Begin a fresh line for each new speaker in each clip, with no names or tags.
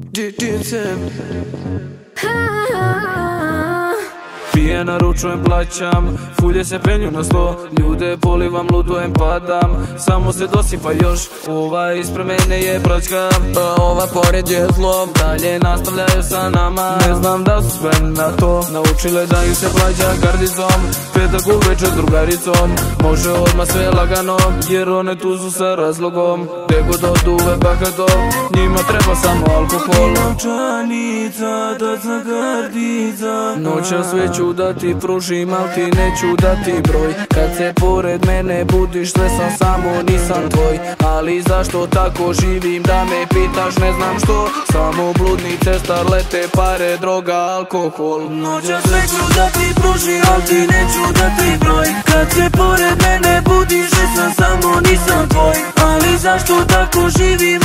Pije, naručujem, plaćam, fulje se penju na sto, ljude polivam, ludujem, padam, samo se dosipa još, ova ispred mene je braćka, a ova pored je zlo, dalje nastavljaju sa nama, ne znam da su spremni na to, naučile da im se plaća gardizom, petak uveče s drugaricom, može odmah sve lagano, jer one tu su sa razlogom, gde god oduve bahato, njima treba samo alkohol. Novčanica, taca kartica, noća sve ću da ti pružim, al ti neću da ti broj. Kad se pored mene budiš, sve sam samo, nisam tvoj. Ali zašto tako živim, da me pitaš, ne znam što. Samo bludni cestar, lete pare, droga, alkohol. Noća sve ću da ti pružim, al ti neću da ti broj. Kad se pored mene budiš, sve sam samo, nisam tvoj. Ali zašto tako živim,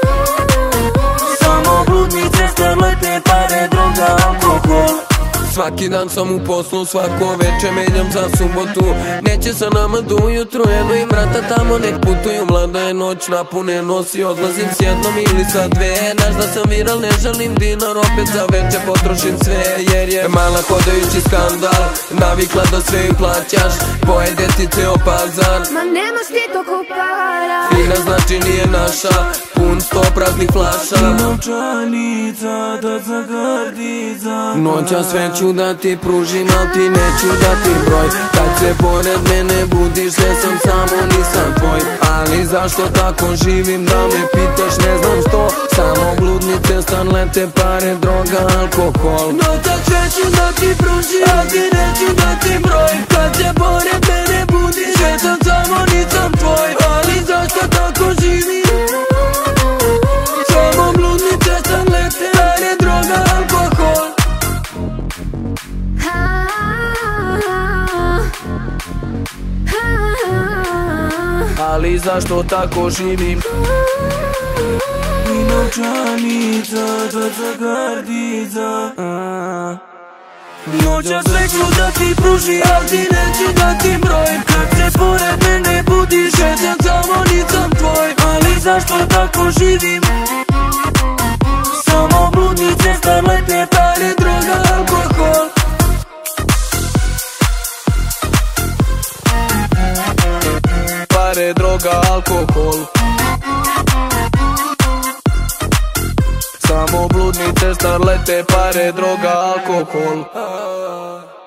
samo bludni cestar, lete pare, droga, alkohol.
Svaki dan sam u poslu, svako veče menjam za subotu. Neće sa nama do ujutru, eno im vrata tamo nek putuju. Mlada je noć, napune nosi, odlazim s jednom ili sa dve. Znaš da sam viral, ne žalim dinar, opet za veče potrošim sve. Jer je mala hodajući skandal, navikla da sve im plaćaš, pojede ti ceo pazar.
Ma nemaš ti toliko para,
fina znači nije naša, pun sto praznih flaša.
Novčanica, taca kartica,
noća sve ću da ti pružim, al ti neću da ti broj. Kad se pored mene budiš, sve sam samo, nisam tvoj. Ali zašto tako živim, da me pitaš, ne znam što. Samo bludni cestar, lete pare, droga, alkohol.
noća sve ću da ti pružim, al ti neću da ti broj. Kad se pored mene budiš, sve sam samo, nisam tvoj. Ali zašto tako živim, samo bludni cestar, lete pare, droga, alkohol. Ali zašto tako živim, i novčanica, taca kartica, noća sve ću da ti pružim, al ti neću da ti broj. Kad se pored mene budiš, sve sam samo, nisam tvoj. Ali zašto tako živim, samo bludni cestar, lete pare, droga, alkohol. Pare, droga, alkohol. Samo bludni cestar, lete pare, droga, alkohol.